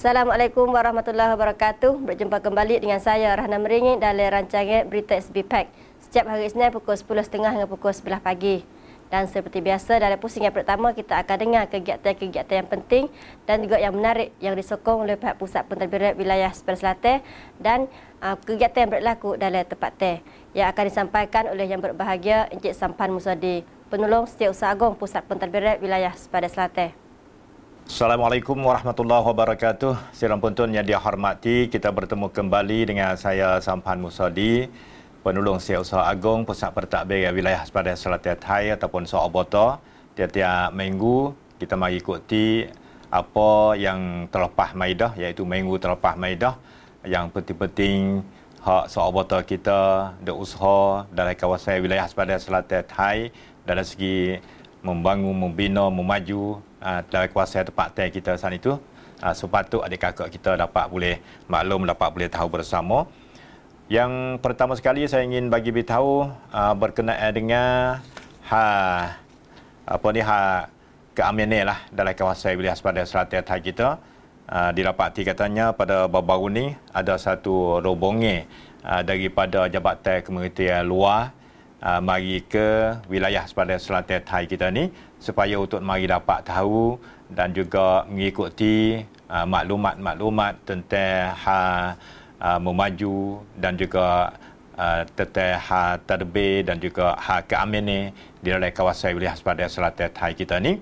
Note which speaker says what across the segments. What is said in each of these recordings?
Speaker 1: Assalamualaikum warahmatullahi wabarakatuh. Berjumpa kembali dengan saya Rahna Meringit dalam rancangan Berita SBPAC setiap hari Isnin pukul 10.30 hingga pukul 11 pagi. Dan seperti biasa dalam pusingan pertama kita akan dengar kegiatan-kegiatan yang penting dan juga yang menarik yang disokong oleh pihak Pusat Pentadbiran Wilayah Sepedar Selatan dan kegiatan yang berlaku dalam tempat teh yang akan disampaikan oleh yang berbahagia Encik Sampan Musadi, Penolong Setiausaha Agong Pusat Pentadbiran Wilayah Sepedar Selatan.
Speaker 2: Assalamualaikum warahmatullahi wabarakatuh. Sidang penonton yang dihormati, kita bertemu kembali dengan saya Sampan Musadi, Penolong Setiausaha Agong Pusat Pentadbiran Wilayah Sepedar Selatan Thai ataupun Soobota. Tiap-tiap minggu kita mari ikuti apa yang terlepas Maidah, iaitu minggu terlepas Maidah yang penting-penting hak Soobota kita berusaha dalam kawasan wilayah Sepedar Selatan Thai dalam segi membangun, membina, memaju dalam kawasan tempat teh kita saat itu. Sepatut adik kakak kita dapat boleh maklum, dapat boleh tahu bersama. Yang pertama sekali saya ingin bagi beritahu berkenaan dengan keamanan lah dalam kawasan wilayah Sepedar Selatan Thai kita. Didapati katanya pada baru-baru ni ada satu rombongan daripada Jabatan Kementerian Luar mari ke wilayah Sepedar Selatan Thai kita ni supaya untuk mari dapat tahu dan juga mengikuti maklumat-maklumat tentang memaju dan juga tentang tadbir dan juga keamanan di dalam kawasan wilayah Sepedar Selatan Thai kita ni.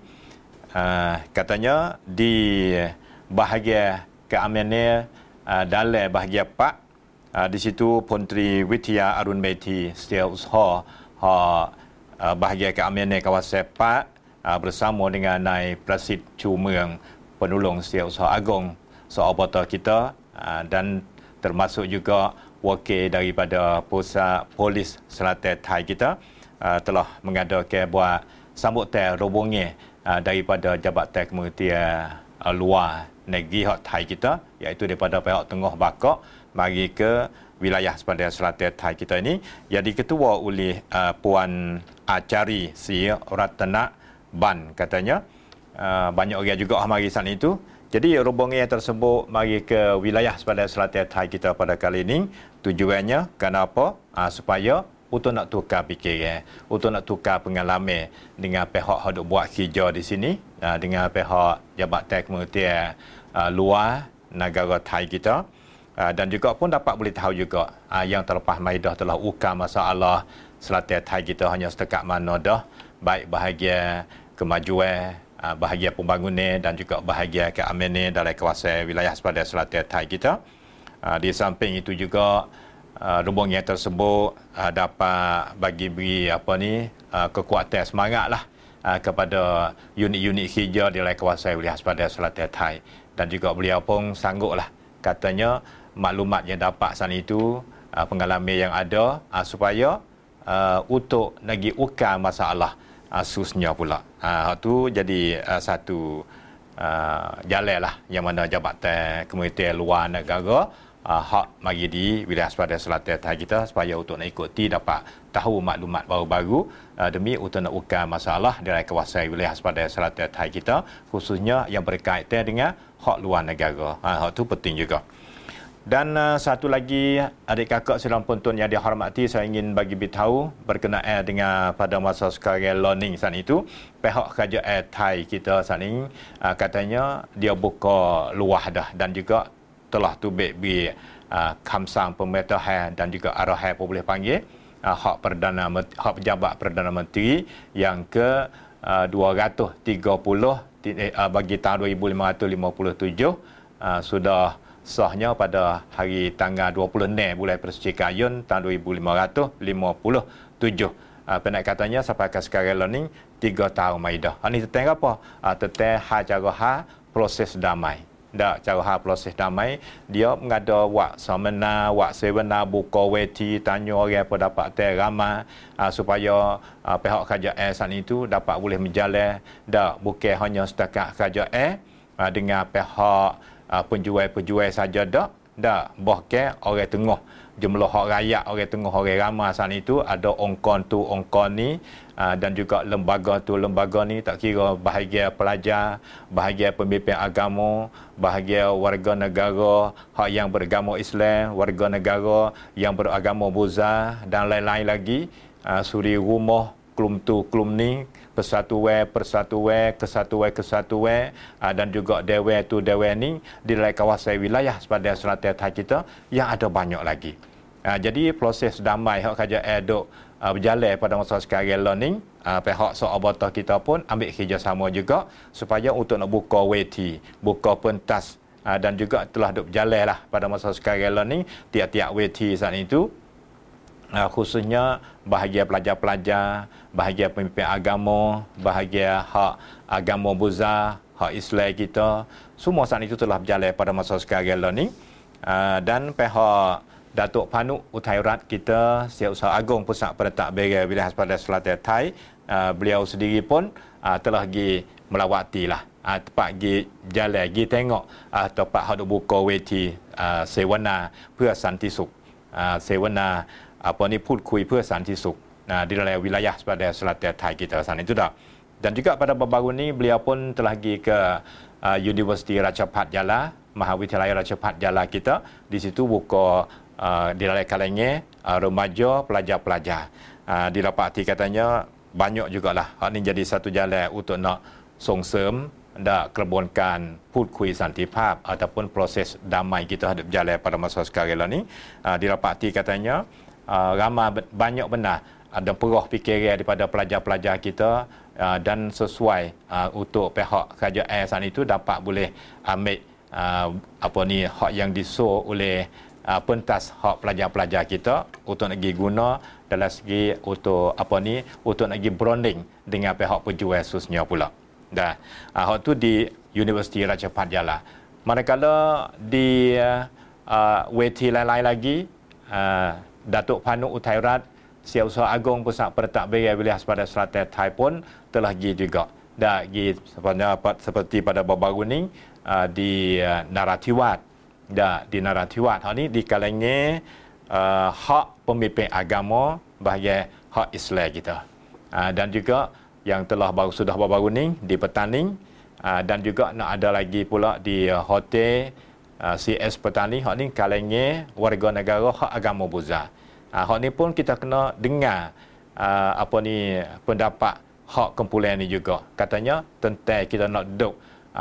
Speaker 2: Katanya di bahagian keamanan dalam bahagian Pak, di situ Menteri Widya Arun Beti Setiausaha bahagian keamanan kawasan Pak bersama dengan Nai Prasid Chu Meung, Penolong Setiausaha Agong Soobota kita, dan termasuk juga wakil daripada Pusat Polis Selatan Thai kita telah mengadakan buat sambutan rombongan daripada Jabatan Kementerian Luar Negeri hak Thai kita, iaitu daripada pihak Tengah Bakak mari ke wilayah Sepedar Selatan Thai kita ini yang diketua oleh Puan Acari Si Ratana Ban katanya. Banyak orang juga mari sana itu. Jadi rombongan yang tersebut mari ke wilayah Sepedar Selatan Thai kita pada kali ini tujuannya kenapa? Supaya untuk nak tukar fikiran, untuk nak tukar pengalaman dengan pihak yang buat kerja di sini, dengan pihak Jabatan Kementerian Luar negara Thai kita, dan juga pun dapat boleh tahu juga yang terlepas Maidah telah ukar masalah Selatan Thai kita hanya setakat mana dah, baik bahagian kemajuan, bahagian pembangunan dan juga bahagian keamanan dalam kawasan wilayah Sepedar Selatan Thai kita. Di samping itu juga rombongan tersebut dapat beri kekuatan semangat lah kepada unit-unit kerja di dalam kawasan wilayah Sepedar Selatan Thai, dan juga beliau pun sanggup lah katanya maklumat yang dapat sana itu, pengalaman yang ada supaya untuk lagi ukar masalah susnya pula. Itu jadi satu jalan lah yang mana Jabatan Kementerian Luar Negara hak mari di wilayah Sepedar Selatan Thai kita supaya untuk nak ikuti dapat tahu maklumat baru-baru demi untuk nak ukar masalah dalam kawasan wilayah Sepedar Selatan Thai kita, khususnya yang berkaitan dengan hak luar negara. Hak itu penting juga. Dan satu lagi adik kakak sidang penonton yang dihormati, saya ingin bagi beritahu berkenaan dengan pada masa sekarang learning saat itu, pihak kerajaan Thai kita saat ini katanya dia buka luah dah dan juga telah tubik beri kamsang pemerintahan dan juga arahan apa boleh panggil hak pejabat Perdana Menteri yang ke 230 bagi tahun 2557 sudah sahnya pada hari tanggal 26 bulan Persecikan Ayun tahun 2557. Penat katanya sampai ke sekarang learning 3 tahun Maidah. Ini tentang apa? Tentang cara proses damai. Cara proses damai, dia mengada wak seminar, wak seminar, buka weti, tanya orang pendapat ramai supaya pihak kerajaan saat itu dapat boleh menjalan, bukan hanya setakat kerajaan dengan pihak penjual-penjual saja, bahkan orang tengah jumlah orang rakyat, orang tengah, orang ramai sana itu, ada ongkon tu, ongkon ni, dan juga lembaga tu, lembaga ni, tak kira bahagian pelajar, bahagian pemimpin agama, bahagian warga negara hak yang beragama Islam, warga negara yang beragama Buddha dan lain-lain lagi, suri rumah, kelum tu, kelum ni, persatuan, kesatuan, dan juga dewan tu, dewan ni di dalam kawasan wilayah sepadan selatan Thai kita yang ada banyak lagi. Jadi proses damai hak kerajaan duk berjalan pada masa sekarang ni, pihak Sahabat kita pun ambil kerjasama juga supaya untuk nak buka weti, buka pentas, dan juga telah duk berjalan lah pada masa sekarang ni tiap-tiap weti saat itu, khususnya bahagian pelajar-pelajar, bahagian pemimpin agama, bahagian hak agama Buddha, hak Islam kita, semua saat itu telah berjalan pada masa sekarang ni. Dan pihak Datuk Panuk Uttairat kita, Setiausaha Agung Pusat Pentadbiran Wilayah Sepadan Selatan Thai, beliau sendiri pun telah pergi melawati lah, tempat pergi jalan, pergi tengok tempat hak buka weti sewana เพื่อสันติสุข sewana apa ni พูดคุยเพื่อสันติสุข di dalam wilayah sepadan selatan Thai kita sana itu dah. Dan juga pada baru-baru ni beliau pun telah pergi ke Universiti Ratchapat Jala, Mahawidyalaya Ratchapat Jala kita, di situ buka di dalam kalangan remaja, pelajar-pelajar. Didapati katanya banyak jugalah hak ni jadi satu jalan untuk nak ส่งเสริม กระบวนการพูดคุยสันติภาพ ataupun proses damai kita hadap berjalan pada masa sekarang ni. Didapati katanya ramai banyak benar ada perah fikiran daripada pelajar-pelajar kita, dan sesuai untuk pihak kerajaan sana itu dapat boleh ambil apa ni hak yang disuruh oleh pentas hak pelajar-pelajar kita untuk nak pergi guna dalam segi untuk apa ni, untuk nak pergi bonding dengan pihak penjual khususnya pula. Dah, hak tu di Universiti Ratchapat Jala. Manakala di weti lain-lain lagi, Datuk Panuk Uttairat, Setiausaha Agung Pusat Pentadbiran Wilayah Sepadan Selatan Thai pun telah pergi juga. Dah pergi seperti pada baru-baru ni di Narathiwat. Dah di Narathiwat. Hak ni di kalangan hak pemimpin agama bahagian hak Islam kita. Dan juga yang telah sudah baru-baru ni di Petaning, dan juga nak ada lagi pula di hotel CS Petaning. Hak ni kalangan warga negara hak agama Buddha. Hak ni pun kita kena dengar apa ni pendapat hak kumpulan ni juga. Katanya tentang kita nak duduk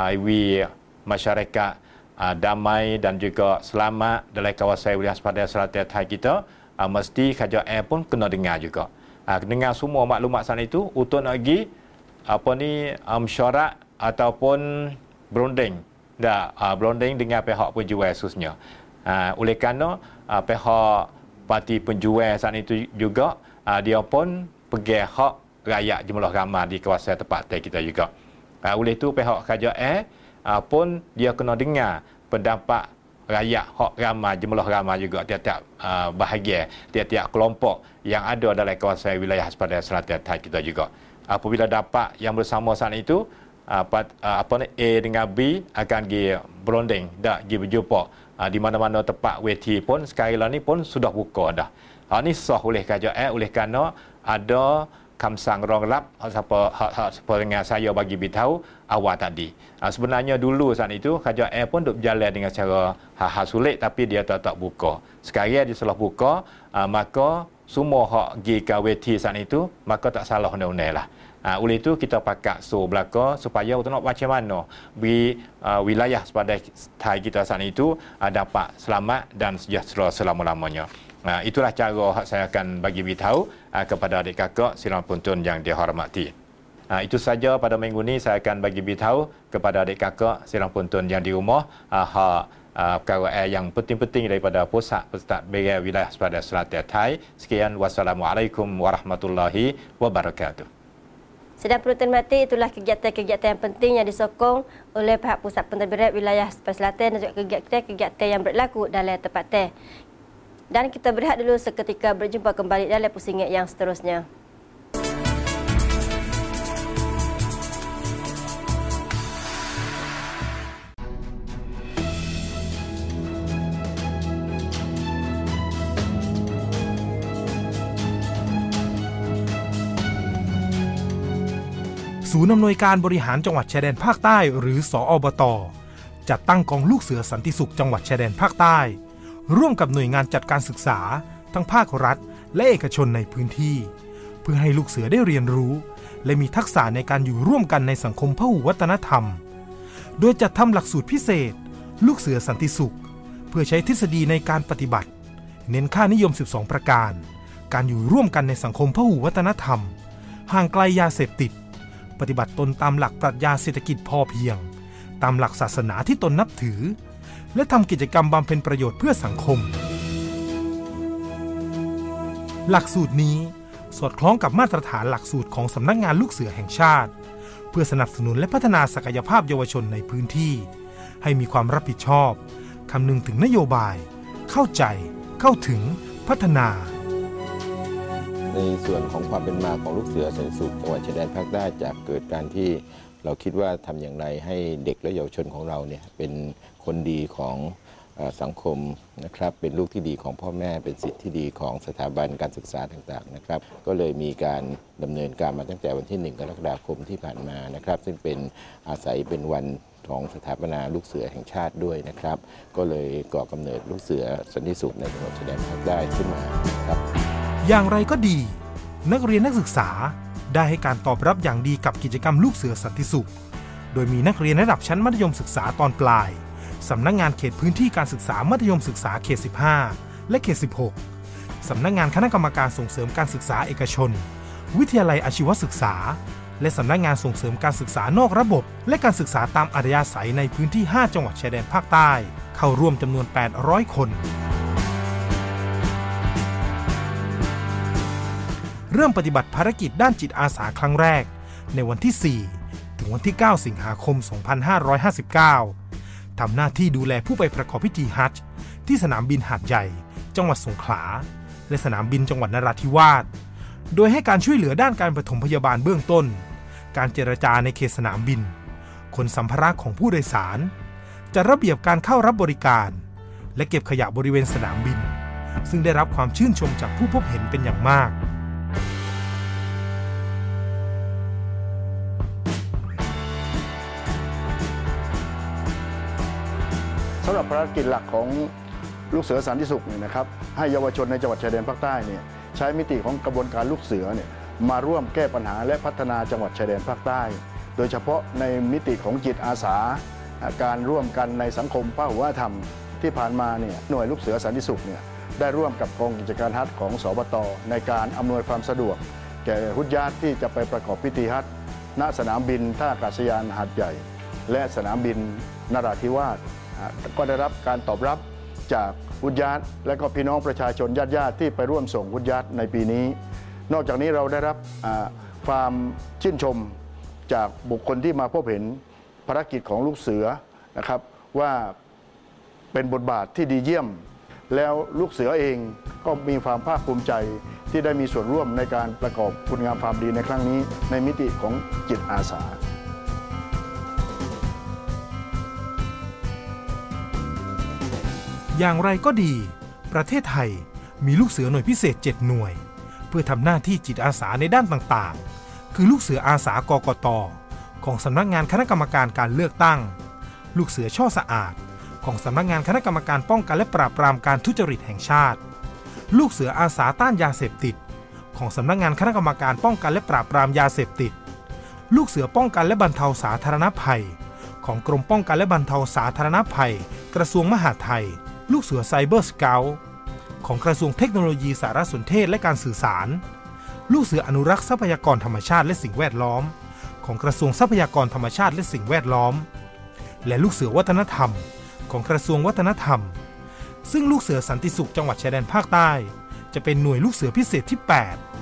Speaker 2: masyarakat damai dan juga selamat dalam kawasan wilayah sepadan selatan Thai kita, mesti kerajaan pun kena dengar juga. Dengar semua maklumat sana itu untuk nak pergi apa ni mesyuarat ataupun bonding. Bonding dengan pihak penjual khususnya. Oleh kerana pihak parti penjual saat itu juga dia pun pergi hak rakyat jumlah ramai di kawasan tempat kita juga. Oleh itu pihak kerajaan pun dia kena dengar pendapat rakyat hak ramai, jumlah ramai juga, tiap-tiap bahagian, tiap-tiap kelompok yang ada dalam kawasan wilayah sepadan selatan Thai kita juga. Apabila dapat yang bersama saat itu, apa ni A dengan B akan pergi bonding, pergi berjumpa di mana-mana tempat weti pun sekarang ni pun sudah buka dah. Ini sah oleh kerajaan oleh kerana ada kamsang ronglap siapa dengan saya bagi beritahu awal tadi. Sebenarnya dulu saat itu kerajaan pun duk berjalan dengan cara hal-hal sulit, tapi dia tak buka. Sekarang dia telah buka, maka semua hak pergi ke weti saat itu, maka tak salah undang-undang lah. Oleh itu kita pakat belaka supaya untuk nak macam mana di wilayah sepadan Thai kita saat itu dapat selamat dan sejahtera selama-lamanya. Itulah cara saya akan bagi beritahu kepada adik kakak sidang penonton yang dihormati. Itu saja pada minggu ini saya akan bagi beritahu kepada adik kakak sidang penonton yang di rumah perkara yang penting-penting daripada Pusat Pentadbiran Wilayah Sepadan Selatan Thai. Sekian, wassalamualaikum warahmatullahi wabarakatuh.
Speaker 1: Sedang penonton mati, itulah kegiatan-kegiatan yang penting yang disokong oleh pihak Pusat Pentadbiran Wilayah Sepadan Selatan dan juga kegiatan-kegiatan yang berlaku dalam tempat teh. Dan kita berehat dulu seketika, berjumpa kembali dalam pusingan yang seterusnya.
Speaker 3: ศูนย์อำนวยการบริหารจังหวัดชายแดนภาคใต้หรือสอบต.จัดตั้งกองลูกเสือสันติสุขจังหวัดชายแดนภาคใต้ร่วมกับหน่วยงานจัดการศึกษาทั้งภาครัฐและเอกชนในพื้นที่เพื่อให้ลูกเสือได้เรียนรู้และมีทักษะในการอยู่ร่วมกันในสังคมพหุวัฒนธรรมโดยจัดทำหลักสูตรพิเศษลูกเสือสันติสุขเพื่อใช้ทฤษฎีในการปฏิบัติเน้นค่านิยม12ประการการอยู่ร่วมกันในสังคมพหุวัฒนธรรมห่างไกลยาเสพติดปฏิบัติตนตามหลักปรัชญาเศรษฐกิจพอเพียงตามหลักศาสนาที่ตนนับถือและทำกิจกรรมบำเพ็ญประโยชน์เพื่อสังคมหลักสูตรนี้สอดคล้องกับมาตรฐานหลักสูตรของสำนักงานลูกเสือแห่งชาติเพื่อสนับสนุนและพัฒนาศักยภาพเยาวชนในพื้นที่ให้มีความรับผิดชอบคำนึงถึงนโยบายเข้าใจเข้าถึงพัฒนา
Speaker 4: ในส่วนของความเป็นมาของลูกเสือสันติสุขจังหวัดชายแดนภาคใต้จากเกิดการที่เราคิดว่าทำอย่างไรให้เด็กและเยาวชนของเราเนี่ยเป็นคนดีของสังคมนะครับเป็นลูกที่ดีของพ่อแม่เป็นศิษย์ที่ดีของสถาบันการศึกษาต่างๆนะครับก็เลยมีการดำเนินการมาตั้งแต่วันที่1 กรกฎาคมที่ผ่านมานะครับซึ่งเป็นอาศัยเป็นวันของสถาปนาลูกเสือแห่งชาติด้วยนะครับก็เลยก่อกำเนิดลูกเสือสันติสุขในจังหวัดชายแดนภาคใต้ขึ้นมาครับ
Speaker 3: อย่างไรก็ดีนักเรียนนักศึกษาได้ให้การตอบรับอย่างดีกับกิจกรรมลูกเสือสันติสุขโดยมีนักเรียนระดับชั้นมัธยมศึกษาตอนปลายสำนักงานเขตพื้นที่การศึกษามัธยมศึกษาเขต15และเขต16สำนักงานคณะกรรมการส่งเสริมการศึกษาเอกชนวิทยาลัยอาชีวศึกษาและสำนักงานส่งเสริมการศึกษานอกระบบและการศึกษาตามอัธยาศัยในพื้นที่5จังหวัดชายแดนภาคใต้เข้าร่วมจำนวน800คนเริ่มปฏิบัติภารกิจด้านจิตอาสาครั้งแรกในวันที่4ถึงวันที่9สิงหาคม2559ทำหน้าที่ดูแลผู้ไปประกอบพิธีฮัจญ์ที่สนามบินหาดใหญ่จังหวัดสงขลาและสนามบินจังหวัดนราธิวาสโดยให้การช่วยเหลือด้านการปฐมพยาบาลเบื้องต้นการเจรจาในเขตสนามบินขนสัมภาระของผู้โดยสารจัดระเบียบการเข้ารับบริการและเก็บขยะบริเวณสนามบินซึ่งได้รับความชื่นชมจากผู้พบเห็นเป็นอย่างมาก
Speaker 5: สำหรับภารกิจหลักของลูกเสือสันติสุขเนี่ยนะครับให้เยาวชนในจังหวัดชายแดนภาคใต้เนี่ยใช้มิติของกระบวนการลูกเสือเนี่ยมาร่วมแก้ปัญหาและพัฒนาจังหวัดชายแดนภาคใต้โดยเฉพาะในมิติของจิตอาสาการร่วมกันในสังคมพหุวัฒนธรรมที่ผ่านมาเนี่ยหน่วยลูกเสือสันติสุขเนี่ยได้ร่วมกับกองกิจการฮัจญ์ของสบต.ในการอำนวยความสะดวกแก่ฮุจญาตที่จะไปประกอบพิธีฮัจญ์ณสนามบินท่าอากาศยานหาดใหญ่และสนามบินนราธิวาสก็ได้รับการตอบรับจากฮุจญาตและก็พี่น้องประชาชนญาติที่ไปร่วมส่งฮุจญาตในปีนี้นอกจากนี้เราได้รับความชื่นชมจากบุคคลที่มาพบเห็นภารกิจของลูกเสือนะครับว่าเป็นบทบาทที่ดีเยี่ยมแล้วลูกเสือเองก็มีความภาคภูมิใจที่ได้มีส่วนร่วมในการประกอบคุณงามความดีในครั้งนี้ในมิติของจิตอาสา
Speaker 3: อย่างไรก็ดีประเทศไทยมีลูกเสือหน่วยพิเศษ7หน่วยเพื่อทำหน้าที่จิตอาสาในด้านต่างๆคือลูกเสืออาสากกต.ของสำนักงานคณะกรรมการการเลือกตั้งลูกเสือช่อสะอาดของสำนักงานคณะกรรมการป้องกันและปราบปรามการทุจริตแห่งชาติลูกเสืออาสาต้านยาเสพติดของสำนักงานคณะกรรมการป้องกันและปราบปรามยาเสพติดลูกเสือป้องกันและบรรเทาสาธารณภัยของกรมป้องกันและบรรเทาสาธารณภัยกระทรวงมหาดไทยลูกเสือไซเบอร์สเกาต์ของกระทรวงเทคโนโลยีสารสนเทศและการสื่อสารลูกเสืออนุรักษ์ทรัพยากรธรรมชาติและสิ่งแวดล้อมของกระทรวงทรัพยากรธรรมชาติและสิ่งแวดล้อมและลูกเสือวัฒนธรรมของกระทรวงวัฒนธรรมซึ่งลูกเสือสันติสุขจังหวัดชายแดนภาคใต้จะเป็นหน่วยลูกเสือพิเศษที่8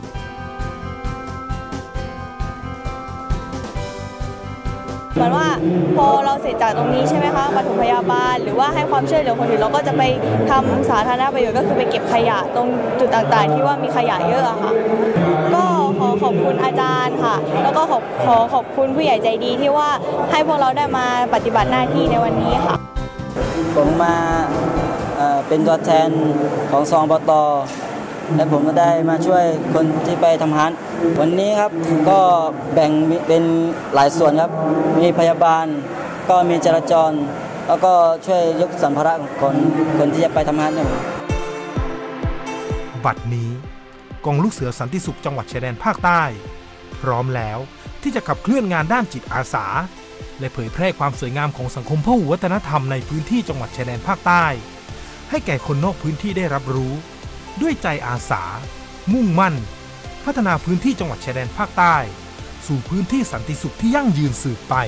Speaker 6: เหมือนว่าพอเราเสร็จจากตรงนี้ใช่ไหมคะปฐมพยาบาลหรือว่าให้ความช่วยเหลือคนอื่นเราก็จะไปทำสาธารณประโยชน์ก็คือไปเก็บขยะตรงจุดต่างๆที่ว่ามีขยะเยอะค่ะก็ขอขอบคุณอาจารย์ค่ะแล้วก็ขอบคุณผู้ใหญ่ใจดีที่ว่าให้พวกเราได้มาปฏิบัติหน้าที่ในวันนี้ค่ะ
Speaker 7: ผมมาเป็นตัวแทนของสบต.และผมก็ได้มาช่วยคนที่ไปทำฮัจญ์วันนี้ครับก็แบ่งเป็นหลายส่วนครับมีพยาบาลก็มีจราจรแล้วก็ช่วยยกสัมภาระของคนที่จะไปทำงานครับ
Speaker 3: บัดนี้กองลูกเสือสันติสุขจังหวัดชายแดนภาคใต้พร้อมแล้วที่จะขับเคลื่อนงานด้านจิตอาสาและเผยแพร่ความสวยงามของสังคมพหุวัฒนธรรมในพื้นที่จังหวัดชายแดนภาคใต้ให้แก่คนนอกพื้นที่ได้รับรู้ด้วยใจอาสามุ่งมั่นพัฒนาพื้นที่จังหวัดชายแดนภาคใต้สู่พื้นที่สันติสุขที่ยั่งยืนสืบไป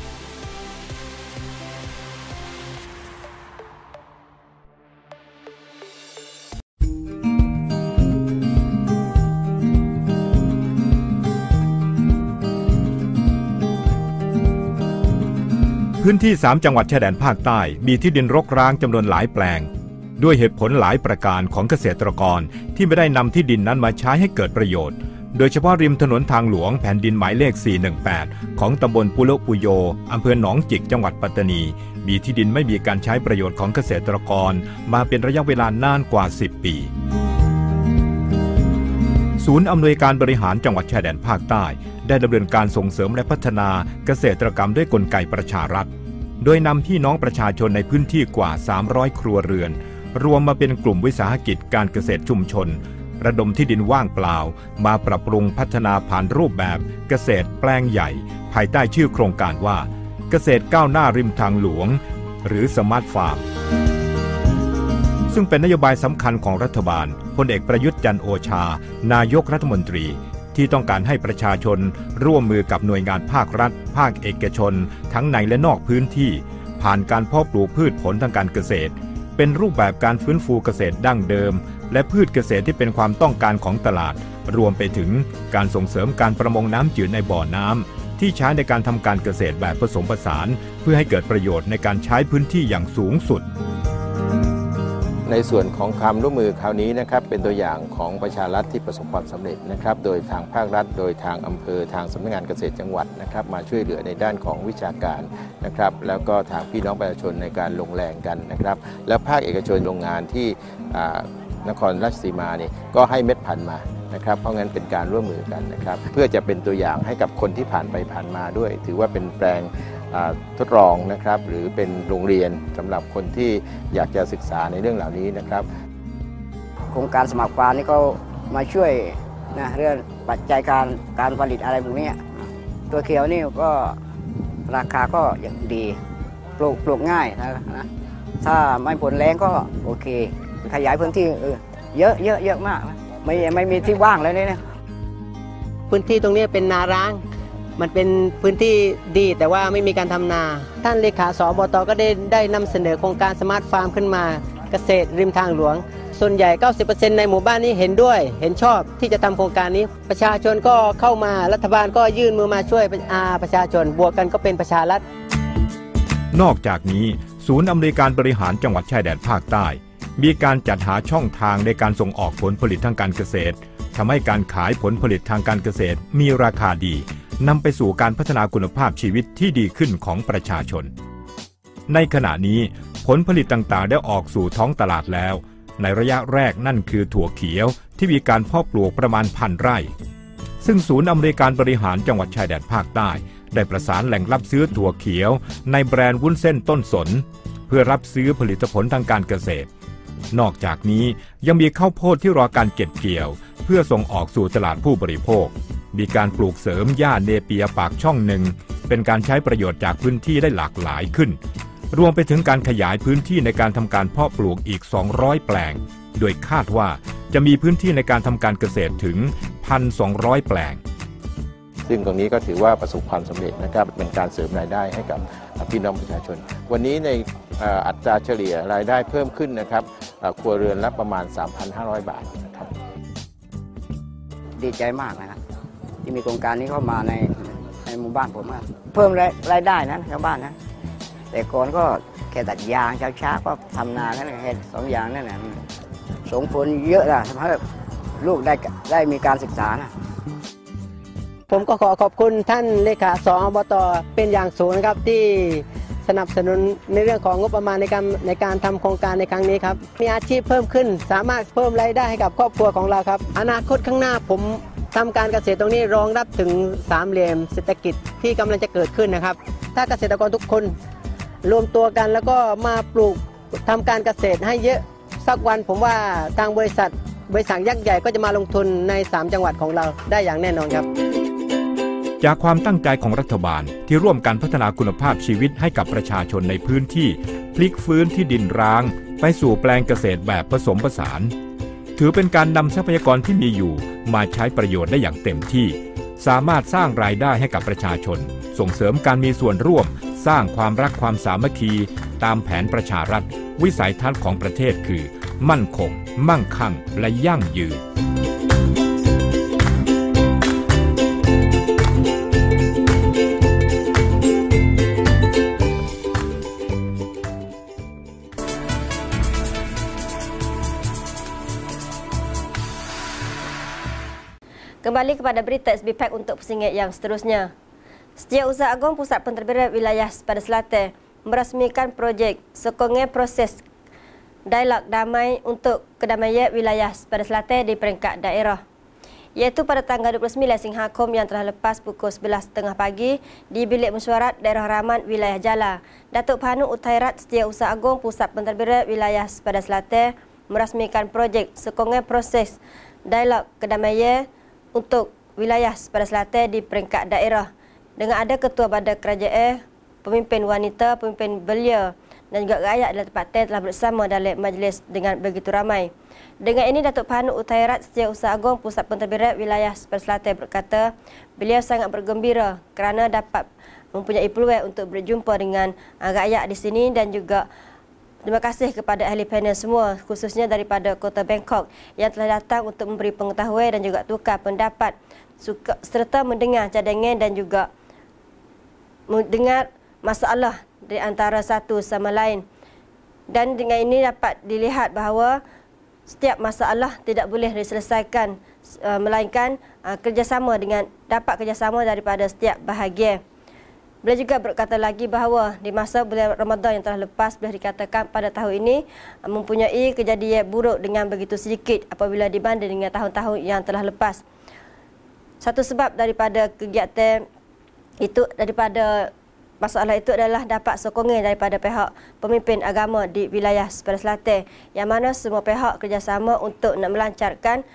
Speaker 2: พื้นที่3จังหวัดชายแดนภาคใต้มีที่ดินรกร้างจำนวนหลายแปลงด้วยเหตุผลหลายประการของเกษตรกรที่ไม่ได้นำที่ดินนั้นมาใช้ให้เกิดประโยชน์โดยเฉพาะริมถนนทางหลวงแผ่นดินหมายเลข 418 ของตำบลปุโรปุโยอำเภอหนองจิกจังหวัดปัตตานีมีที่ดินไม่มีการใช้ประโยชน์ของเกษตรกรมาเป็นระยะเวลานานกว่า10 ปีศูนย์อำนวยการบริหารจังหวัดชายแดนภาคใต้ได้ดำเนินการส่งเสริมและพัฒนาเกษตรกรรมด้วยกลไกประชารัฐโดยนำพี่น้องประชาชนในพื้นที่กว่า300ครัวเรือนรวมมาเป็นกลุ่มวิสาหกิจการเกษตรชุมชนระดมที่ดินว่างเปล่ามาปรับปรุงพัฒนาผ่านรูปแบบเกษตรแปลงใหญ่ภายใต้ชื่อโครงการว่าเกษตรก้าวหน้าริมทางหลวงหรือสมาร์ทฟาร์มซึ่งเป็นนโยบายสำคัญของรัฐบาลพลเอกประยุทธ์จันทร์โอชานายกรัฐมนตรีที่ต้องการให้ประชาชนร่วมมือกับหน่วยงานภาครัฐภาคเอกชนทั้งในและนอกพื้นที่ผ่านการเพาะปลูกพืชผลทางการเกษตรเป็นรูปแบบการฟื้นฟูเกษตรดั้งเดิมและพืชเกษตรที่เป็นความต้องการของตลาดรวมไปถึงการส่งเสริมการประมงน้ำจืดในบ่อน้ำที่ใช้ในการทำการเกษตรแบบผสมผสานเพื่อให้เกิดประโยชน์ในการใช้พื้นที่อย่างสูงสุด
Speaker 4: ในส่วนของความร่วมมือคราวนี้นะครับเป็นตัวอย่างของประชารัฐที่ประสบความสำเร็จนะครับโดยทางภาครัฐโดยทางอำเภอทางสำนักงานเกษตรจังหวัดนะครับมาช่วยเหลือในด้านของวิชาการนะครับแล้วก็ทางพี่น้องประชาชนในการลงแรงกันนะครับแล้วภาคเอกชนโรงงานที่นครราชสีมานี่ก็ให้เม็ดพันธุ์มานะครับเพราะงั้นเป็นการร่วมมือกันนะครับเพื่อจะเป็นตัวอย่างให้กับคนที่ผ่านไปผ่านมาด้วยถือว่าเป็นแปลงทดลองนะครับหรือเป็นโรงเรียนสำหรับคนที่อยากจะศึกษาในเรื่องเหล่านี้นะครับ
Speaker 8: โครงการสมัครฟาร์มนี่ก็มาช่วยนะเรื่องปัจจัยการผลิตอะไรพวกนี้ตัวเขียวนี่ก็ราคาก็อย่างดีปลูกง่ายนะถ้าไม่ผลแรงก็โอเคขยายพื้นที่เยอะมากนะไม่มีที่ว่างแล้วเนี่ย
Speaker 9: พื้นที่ตรงนี้เป็นนาร้างมันเป็นพื้นที่ดีแต่ว่าไม่มีการทำนาท่านเลขาสบต.ก็ได้นำเสนอโครงการสมาร์ทฟาร์มขึ้นมาเกษตรริมทางหลวงส่วนใหญ่ 90% ในหมู่บ้านนี้เห็นด้วยเห็นชอบที่จะทำโครงการนี้ประชาชนก็เข้ามารัฐบาลก็ยื่นมือมาช่วยประชาชนบวกกันก็เป็นประชารัฐ
Speaker 2: นอกจากนี้ศูนย์อำนวยการบริหารจังหวัดชายแดนภาคใต้มีการจัดหาช่องทางในการส่งออกผลผลิตทางการเกษตรทำให้การขายผลผลิตทางการเกษตรมีราคาดีนำไปสู่การพัฒนาคุณภาพชีวิตที่ดีขึ้นของประชาชนในขณะนี้ผลผลิตต่างๆได้ออกสู่ท้องตลาดแล้วในระยะแรกนั่นคือถั่วเขียวที่มีการเพาะปลูกประมาณ1,000 ไร่ซึ่งศูนย์อำนวยการบริหารจังหวัดชายแดนภาคใต้ได้ประสานแหล่งรับซื้อถั่วเขียวในแบรนด์วุ้นเส้นต้นสนเพื่อรับซื้อผลิตผลทางการเกษตรนอกจากนี้ยังมีข้าวโพดที่รอการเก็บเกี่ยวเพื่อส่งออกสู่ตลาดผู้บริโภคมีการปลูกเสริมหญ้าเนเปียปากช่องหนึ่งเป็นการใช้ประโยชน์จากพื้นที่ได้หลากหลายขึ้นรวมไปถึงการขยายพื้นที่ในการทำการเพาะปลูกอีก200แปลงโดยคาดว่าจะมีพื้นที่ในการทำการเกษตรถึง 1,200 แปลง
Speaker 4: ซึ่งตรงนี้ก็ถือว่าประสบความสำเร็จนะครับเป็นการเสริมรายได้ให้กับพี่น้องประชาชนวันนี้ในอัตราเฉลี่ยรายได้เพิ่มขึ้นนะครับครัวเรือนละประมาณ 3,500 บาทนะครับ
Speaker 8: ดีใจมากนะครับที่มีโครงการนี้เข้ามาในหมู่บ้านผมเพิ่มรายได้นะชาวบ้านนะแต่ก่อนก็แค่ตัดยางเช้าๆก็ทำนาแค่2 อย่างนั่นแหละส่งผลเยอะนะทำให้ลูกได้มีการศึกษานะ
Speaker 9: ผมก็ขอขอบคุณท่านเลขาสอบต.เป็นอย่างสูงนะครับที่สนับสนุนในเรื่องของงบประมาณในการทำโครงการในครั้งนี้ครับมีอาชีพเพิ่มขึ้นสามารถเพิ่มรายได้ให้กับครอบครัวของเราครับอนาคตข้างหน้าผมทำการเกษตรตรงนี้รองรับถึงสามเหลี่ยมเศรษฐกิจที่กำลังจะเกิดขึ้นนะครับ ถ้าเกษตรกรทุกคนรวมตัวกันแล้วก็มาปลูกทำการเกษตรให้เยอะสักวันผมว่าทางบริษัทยักษ์ใหญ่ก็จะมาลงทุนใน3จังหวัดของเราได้อย่างแน่นอนครับ
Speaker 10: จากความตั้งใจของรัฐบาลที่ร่วมกันพัฒนาคุณภาพชีวิตให้กับประชาชนในพื้นที่พลิกฟื้นที่ดินร้างไปสู่แปลงเกษตรแบบผสมผสานถือเป็นการนำทรัพยากรที่มีอยู่มาใช้ประโยชน์ได้อย่างเต็มที่สามารถสร้างรายได้ให้กับประชาชนส่งเสริมการมีส่วนร่วมสร้างความรักความสามัคคีตามแผนประชารัฐวิสัยทัศน์ของประเทศคือมั่นคงมั่งคั่งและยั่งยืน
Speaker 1: Kembali kepada berita SBPAC untuk persingit yang seterusnya. Setiausaha Agung Pusat Pentadbiran Wilayah Sepadan Selatan merasmikan projek sokongan proses dialog damai untuk kedamaian wilayah Sepadan Selatan di peringkat daerah. Iaitu pada tanggal 29 Singhakum yang telah lepas pukul 11.30 pagi di Bilik Mesyuarat Daerah Rahman Wilayah Jala. Datuk Panu Uthairat Setiausaha Agung Pusat Pentadbiran Wilayah Sepadan Selatan merasmikan projek sokongan proses dialog kedamaian untuk wilayah Sepadan Selatan di peringkat daerah dengan ada Ketua Badan Kerajaan, pemimpin wanita, pemimpin belia dan juga rakyat dalam tempatan telah bersama dalam majlis dengan begitu ramai. Dengan ini Datuk Panu Uthairat Setiausaha Agung Pusat Pentadbiran Wilayah Sepadan Selatan berkata beliau sangat bergembira kerana dapat mempunyai peluang untuk berjumpa dengan rakyat di sini dan juga terima kasih kepada ahli panel semua khususnya daripada Kota Bangkok yang telah datang untuk memberi pengetahuan dan juga tukar pendapat serta mendengar cadangan dan juga mendengar masalah di antara satu sama lain. Dan dengan ini dapat dilihat bahawa setiap masalah tidak boleh diselesaikan melainkan dapat kerjasama daripada setiap bahagian. Beliau juga berkata lagi bahawa di masa bulan Ramadan yang telah lepas boleh dikatakan pada tahun ini mempunyai kejadian buruk dengan begitu sedikit apabila dibanding dengan tahun-tahun yang telah lepas. Satu sebab daripada kegiatan itu, daripada masalah itu adalah dapat sokongan daripada pihak pemimpin agama di wilayah Sepadan Selatan yang mana semua pihak kerjasama untuk nak melancarkan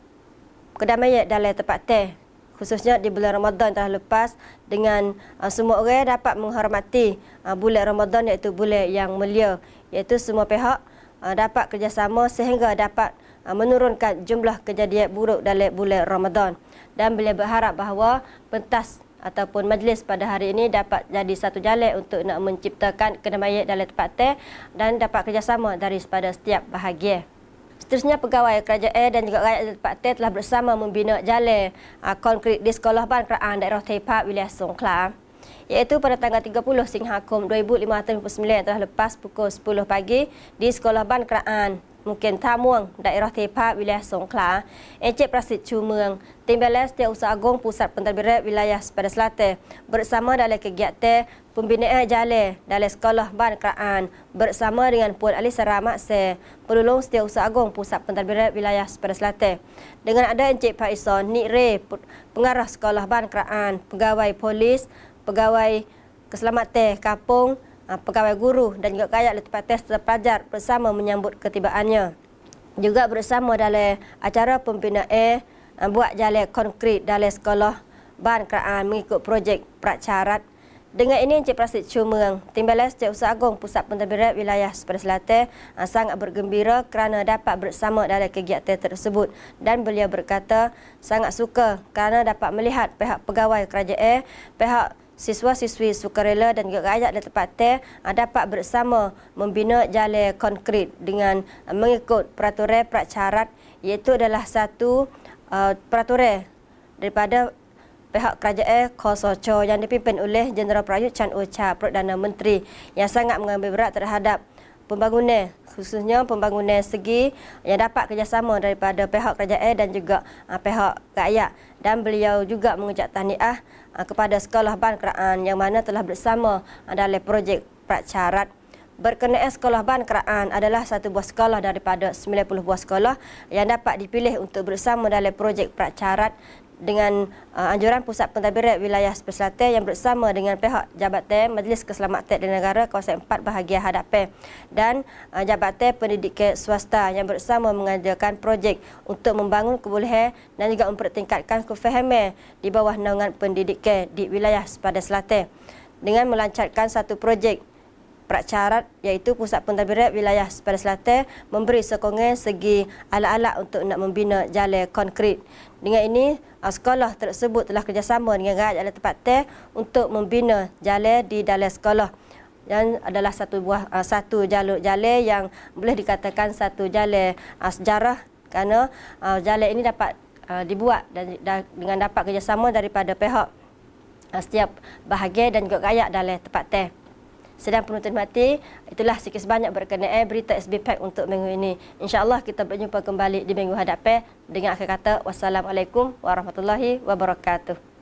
Speaker 1: kedamaian dalam tempatan. Khususnya di bulan Ramadan telah lepas dengan semua orang dapat menghormati bulan Ramadan iaitu bulan yang mulia, iaitu semua pihak dapat kerjasama sehingga dapat menurunkan jumlah kejadian buruk dalam bulan Ramadan. Dan beliau berharap bahawa pentas ataupun majlis pada hari ini dapat jadi satu jalan untuk nak menciptakan kedamaian dalam tempatan dan dapat kerjasama daripada setiap bahagian. Seterusnya, pegawai kerajaan dan juga rakyat tempatan telah bersama membina jalan konkrit di Sekolah Ban Keraan Daerah Taipa, wilayah Songkhla. Iaitu pada tanggal 30 Singhakum 2059 telah lepas pukul 10 pagi di Sekolah Ban Keraan Mungkin Tamuang, daerah Taipa, wilayah Songkhla, Encik Prasid Chumeng, Timbalan Setiausaha Agung Pusat Pentadbiran Wilayah Sepadan Selatan bersama dalam kegiatan pembinaan jalan dalam Sekolah Ban Keraan bersama dengan Puan Ali Saramak Se, Penulung Setiausaha Agung Pusat Pentadbiran Wilayah Sepadan Selatan. Dengan ada Encik Pak Ison Nik Ray, Pengarah Sekolah Ban Keraan, Pegawai Polis, Pegawai Keselamatan Kampung, pegawai guru dan juga rakyat tempatan serta pelajar bersama menyambut ketibaannya. Juga bersama dalam acara pembinaan buat jalan konkrit dalam Sekolah Ban Keraan mengikut projek Pracarat. Dengan ini Encik Prasid Chumeng, Timbalan Setiausaha Agung Pusat Pentadbiran Wilayah Sepadan Selatan sangat bergembira kerana dapat bersama dalam kegiatan tersebut dan beliau berkata sangat suka kerana dapat melihat pihak pegawai kerajaan, pihak siswa-siswi sukarela dan juga rakyat di tempatan dapat bersama membina jalan konkrit dengan mengikut peraturan pracarat, iaitu adalah satu peraturan daripada pihak kerajaan Kosocho yang dipimpin oleh Jeneral Prayut Chan O-cha, Perdana Menteri, yang sangat mengambil berat terhadap pembangunan, khususnya pembangunan segi yang dapat kerjasama daripada pihak kerajaan dan juga pihak rakyat. Dan beliau juga mengucap tahniah kepada Sekolah Ban Keraan yang mana telah bersama dalam projek Pracarat. Berkenaan Sekolah Ban Keraan adalah satu buah sekolah daripada 90 buah sekolah yang dapat dipilih untuk bersama dalam projek Pracarat dengan anjuran Pusat Pentadbiran Wilayah Sepeh Selatan yang bersama dengan pihak Jabatan Majlis Keselamatan dan Negara Kawasan 4 bahagian Hadapan dan Jabatan Pendidikan Swasta yang bersama mengadakan projek untuk membangun kebolehan dan juga mempertingkatkan kefahaman di bawah naungan pendidikan di wilayah Sepada Selatan dengan melancarkan satu projek pracarat iaitu Pusat Pentadbiran Wilayah Sepada Selatan memberi sokongan segi alat-alat untuk nak membina jalan konkrit. Dengan ini, sekolah tersebut telah kerjasama dengan rakyat jalan tempatan untuk membina jalan di dalam sekolah. Dan adalah satu jalur jalan yang boleh dikatakan satu jalan sejarah kerana jalan ini dapat dibuat dan dengan dapat kerjasama daripada pihak setiap bahagian dan juga rakyat dalam tempatan. Sedang penonton mati, itulah sikit sebanyak berkenaan berita SBPAC untuk minggu ini. InsyaAllah kita berjumpa kembali di minggu hadapan dengan akhir kata wassalamualaikum warahmatullahi wabarakatuh.